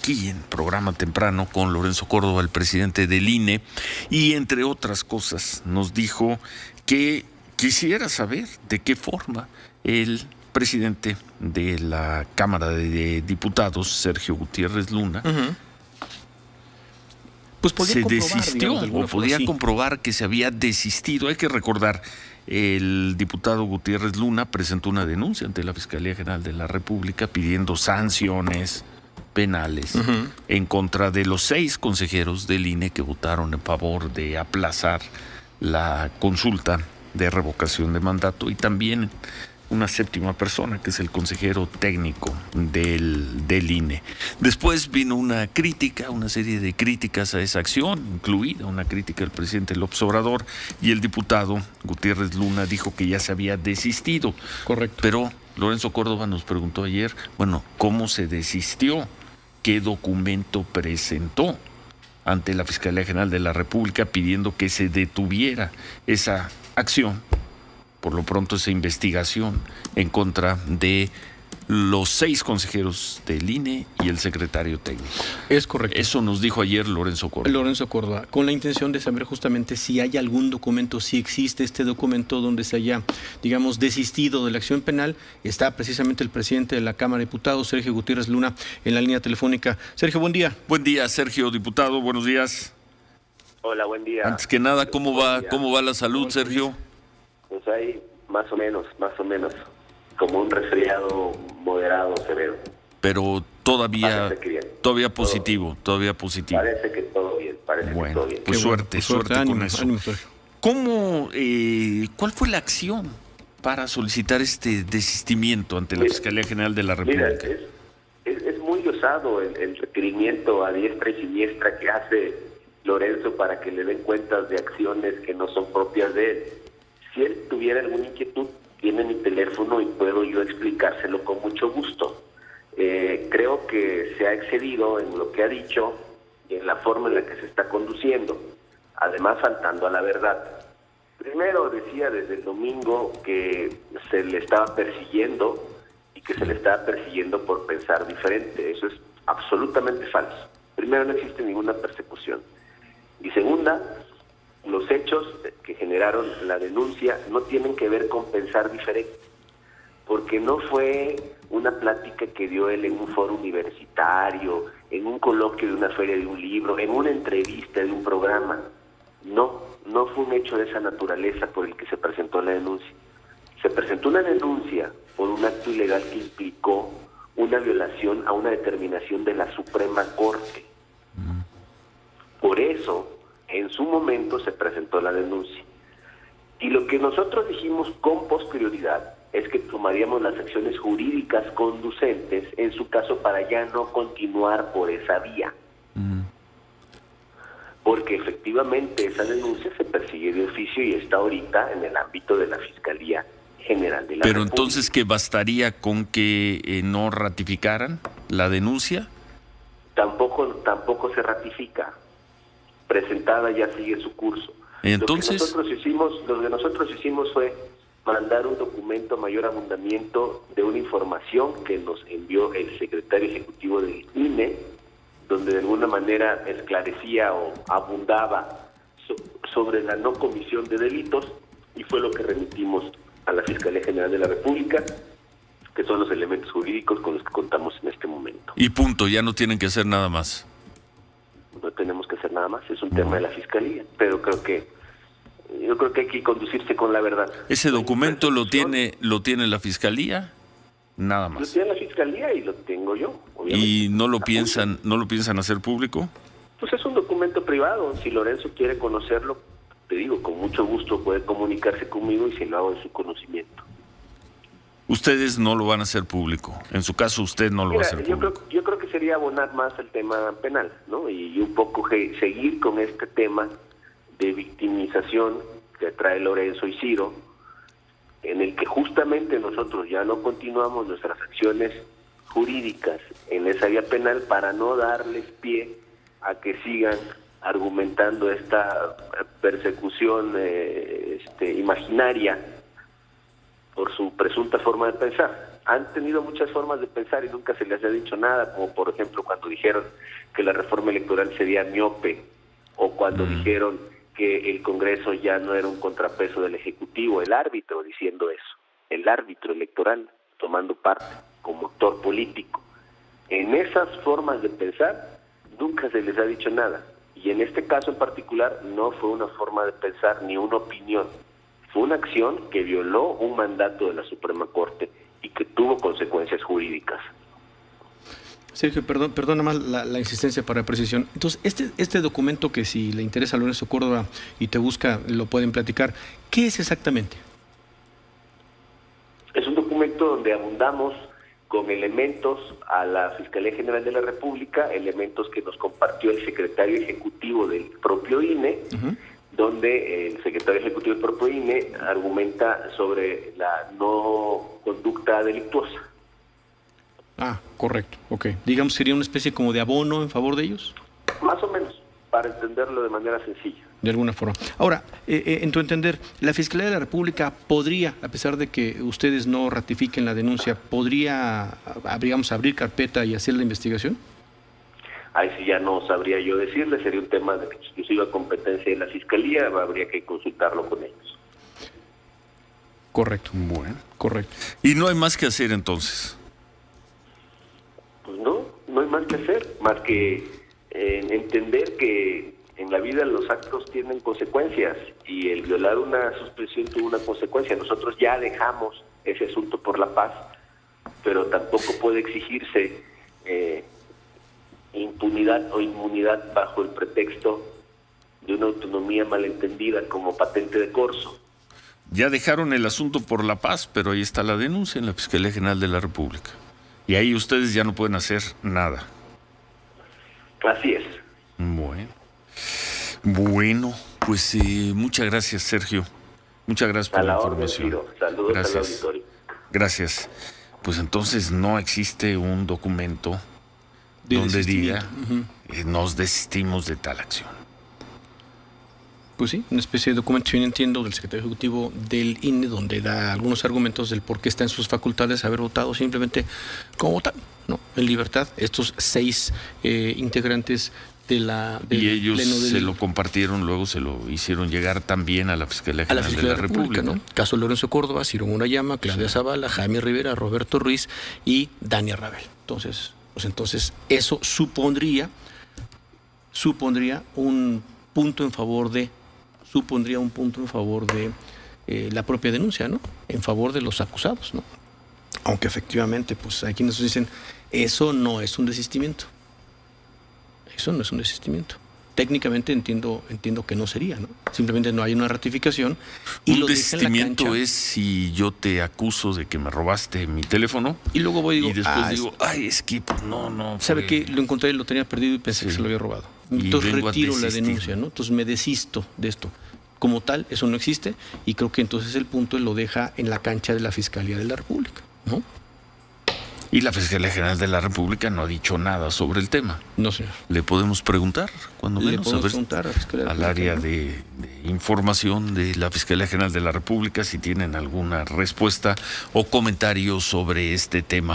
aquí en Programa Temprano con Lorenzo Córdoba, el presidente del INE, y entre otras cosas nos dijo que quisiera saber de qué forma el presidente de la Cámara de Diputados, Sergio Gutiérrez Luna, pues se desistió o podía comprobar que se había desistido. Hay que recordar, el diputado Gutiérrez Luna presentó una denuncia ante la Fiscalía General de la República pidiendo sanciones penales en contra de los 6 consejeros del INE que votaron en favor de aplazar la consulta de revocación de mandato, y también una 7ª persona, que es el consejero técnico del INE. Después vino una crítica, una serie de críticas a esa acción, incluida una crítica del presidente López Obrador, y el diputado Gutiérrez Luna dijo que ya se había desistido. Correcto. Pero Lorenzo Córdoba nos preguntó ayer, bueno, ¿cómo se desistió? ¿Qué documento presentó ante la Fiscalía General de la República pidiendo que se detuviera esa acción? Por lo pronto, esa investigación en contra de los 6 consejeros del INE y el secretario técnico. Es correcto. Eso nos dijo ayer Lorenzo Córdoba. Con la intención de saber justamente si hay algún documento, si existe este documento donde se haya, digamos, desistido de la acción penal. Está precisamente el presidente de la Cámara de Diputados, Sergio Gutiérrez Luna, en la línea telefónica. Sergio, buen día. Buen día, Sergio, diputado, buenos días. Hola, buen día. Antes que nada, ¿cómo va la salud, Sergio? Pues ahí, más o menos, como un resfriado moderado, severo. Pero todavía positivo. Parece que todo bien, bueno, que todo bien. Pues suerte ánimo, con eso. ánimo, Sergio. ¿Cuál fue la acción para solicitar este desistimiento ante la Fiscalía General de la República? Mira, es muy osado el requerimiento a diestra y siniestra que hace Lorenzo para que le den cuentas de acciones que no son propias de él. Si él tuviera alguna inquietud, tiene mi teléfono y puedo yo explicárselo con mucho gusto. Creo que se ha excedido en lo que ha dicho y en la forma en la que se está conduciendo, además faltando a la verdad. Primero decía desde el domingo que se le estaba persiguiendo y que se le estaba persiguiendo por pensar diferente. Eso es absolutamente falso. Primero, no existe ninguna persecución. Y segunda, los hechos que generaron la denuncia no tienen que ver con pensar diferente, porque no fue una plática que dio él en un foro universitario, en un coloquio de una feria de un libro, en una entrevista de un programa. No fue un hecho de esa naturaleza por el que se presentó la denuncia. Se presentó una denuncia por un acto ilegal que implicó una violación a una determinación de la Suprema Corte. Por eso, en su momento se presentó la denuncia. Y lo que nosotros dijimos con posterioridad es que tomaríamos las acciones jurídicas conducentes en su caso para ya no continuar por esa vía. Porque efectivamente esa denuncia se persigue de oficio y está ahorita en el ámbito de la Fiscalía General de la República. Pero entonces, ¿qué bastaría con que no ratificaran la denuncia? Tampoco se ratifica. Presentada ya sigue su curso. Entonces, lo que nosotros hicimos fue mandar un documento a mayor abundamiento de una información que nos envió el secretario ejecutivo del INE, donde de alguna manera esclarecía o abundaba sobre la no comisión de delitos, y fue lo que remitimos a la Fiscalía General de la República, que son los elementos jurídicos con los que contamos en este momento. Y punto, ya no tienen que hacer nada más. No tenemos que hacer nada más, es un tema de la Fiscalía, pero yo creo que hay que conducirse con la verdad. ¿Ese documento lo tiene la Fiscalía? Nada más. Lo tiene la Fiscalía y lo tengo yo, obviamente. ¿Y no lo piensan hacer público? Pues es un documento privado. Si Lorenzo quiere conocerlo, te digo, con mucho gusto puede comunicarse conmigo y se lo hago de su conocimiento. Ustedes no lo van a hacer público. En su caso, usted no lo va a hacer público. Yo creo que sería abonar más el tema penal, ¿no? Y un poco seguir con este tema de victimización que trae Lorenzo y Ciro, en el que justamente nosotros ya no continuamos nuestras acciones jurídicas en esa vía penal para no darles pie a que sigan argumentando esta persecución imaginaria por su presunta forma de pensar. han tenido muchas formas de pensar y nunca se les ha dicho nada, como por ejemplo cuando dijeron que la reforma electoral sería miope, o cuando dijeron que el Congreso ya no era un contrapeso del Ejecutivo, el árbitro diciendo eso, el árbitro electoral tomando parte como actor político. En esas formas de pensar nunca se les ha dicho nada, y en este caso en particular no fue una forma de pensar ni una opinión, fue una acción que violó un mandato de la Suprema Corte y que tuvo consecuencias jurídicas. Sergio, perdona más la insistencia para precisión. Entonces, este documento que si le interesa a Lorenzo Córdoba y te busca, lo pueden platicar, ¿qué es exactamente? Es un documento donde abundamos con elementos a la Fiscalía General de la República, elementos que nos compartió el secretario ejecutivo del propio INE, donde el secretario ejecutivo del propio INE argumenta sobre la no conducta delictuosa. Ah, correcto, ok. Digamos, ¿sería una especie como de abono en favor de ellos? Más o menos, para entenderlo de manera sencilla. De alguna forma. Ahora, en tu entender, ¿la Fiscalía de la República podría, a pesar de que ustedes no ratifiquen la denuncia, podría, digamos, abrir carpeta y hacer la investigación? Ahí sí ya no sabría yo decirle, sería un tema de exclusiva competencia de la Fiscalía, habría que consultarlo con ellos. Correcto. Bueno. Correcto. ¿Y no hay más que hacer entonces? Pues no hay más que hacer, más que entender que en la vida los actos tienen consecuencias y el violar una suspensión tuvo una consecuencia. Nosotros ya dejamos ese asunto por la paz, pero tampoco puede exigirse impunidad o inmunidad bajo el pretexto de una autonomía malentendida como patente de corso. Ya dejaron el asunto por la paz, pero ahí está la denuncia en la Fiscalía General de la República. Y ahí ustedes ya no pueden hacer nada. Así es. Bueno, pues muchas gracias, Sergio. Muchas gracias por la información. Saludos gracias. Al auditorio. Gracias. Pues entonces no existe un documento donde diga nos desistimos de tal acción. Pues sí, una especie de documento, si bien entiendo, del secretario ejecutivo del INE, donde da algunos argumentos del por qué está en sus facultades haber votado simplemente como votar, ¿no? En libertad, estos 6 integrantes de la... Y ellos se lo compartieron, luego se lo hicieron llegar también a la Fiscalía General de la República, ¿no? Caso Lorenzo Córdoba, Ciro Murayama, Claudia Zavala, Jaime Rivera, Roberto Ruiz y Dania Rabel. Entonces, eso supondría un punto en favor de la propia denuncia, ¿no? En favor de los acusados, ¿no? Aunque efectivamente, pues hay quienes dicen, eso no es un desistimiento. Eso no es un desistimiento. Técnicamente entiendo que no sería, ¿no? Simplemente no hay una ratificación. Y un desistimiento es si yo te acuso de que me robaste mi teléfono y luego voy y después digo, es que pues no. ¿Sabe qué? Lo encontré, lo tenía perdido y pensé que se lo había robado. Entonces retiro la denuncia, ¿no? Entonces me desisto de esto. Como tal, eso no existe y creo que entonces el punto lo deja en la cancha de la Fiscalía de la República, ¿no? Y la Fiscalía General de la República no ha dicho nada sobre el tema. No, señor. ¿Le podemos preguntar, cuando menos, al área de información de la Fiscalía General de la República si tienen alguna respuesta o comentario sobre este tema?